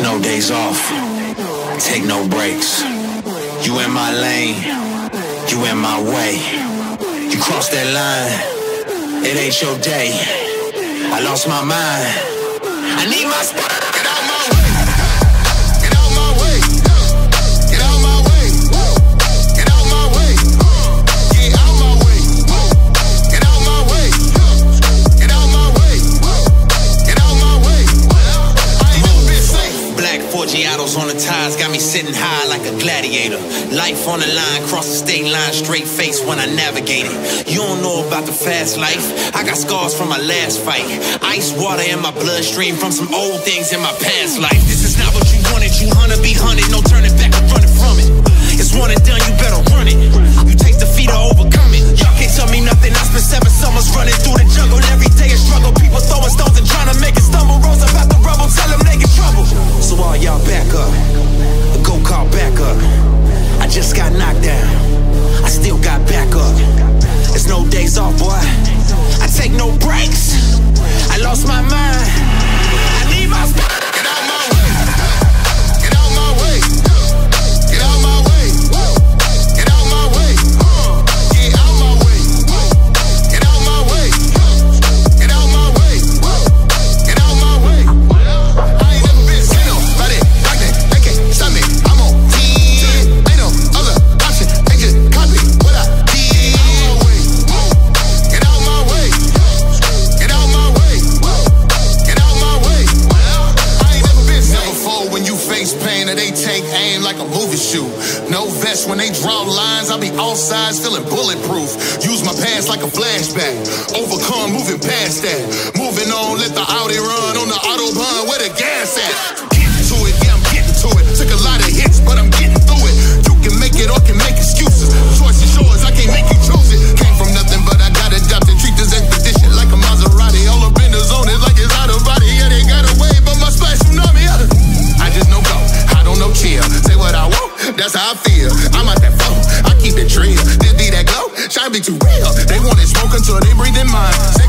no days off, take no breaks. You in my lane, you in my way. You cross that line, it ain't your day. I lost my mind, I need my spot. Get out my way, get out my way, get out my way, get out my way, get out my way, get out my way, get out my way, get out my way. I ain't never been safe. Black Forgiatos on the tires got me sitting high like a gladiator. Life on the line, cross the state line, straight face when I navigate it. You don't know about the fast life, I got scars from my last fight. Ice water in my bloodstream from some old things in my past life. This is not what you wanted, you hunter be hunted, no turning back or running from it. It's one and done, you better run it. You take defeat or overcome it. Y'all can't tell me nothing, I spent 7 summers running through the jungle. Every day a struggle, people throwing stones and trying to make it stumble. Rose about the rubble, tell them they get trouble. So all y'all back up, the go-kart back up. I just got knocked down, I still got back up. There's no days off, boy, I take no breaks. I lost my mind, I need my spot. Get out my way, get out my way, get out my way, get out my way, get out my way, get out my way, get out my way, get out my way. I ain't never been seen nobody like that. They can't stop me, I'm on 10. Ain't no other option, they just copy what I did. Get out my way, get out my way, get out my way. I ain't never been safe. Never fold when you face pain and they take aim like a movie shoot. No vest when they draw lines, I be all sides feeling bulletproof. Use my past like a flashback, overcome moving past that. Moving on, let the Audi run on the Autobahn, where the gas at? Getting to it, yeah, I'm getting to it. Took a lot of hits, but I'm getting through it. You can make it or can make excuses. Choice is yours, I can't make you choose it. Came from nothing, but I got adopted. Treat this expedition like a Maserati. All up in the zone, it's like it's out of body. Yeah, they got away, but my splash tsunami. I just know go, I don't know chill. Say what I want, that's how I feel. I'm out that phone, I keep it real. This be that glow, shine be too real. They want it smoke until they breathe in mine.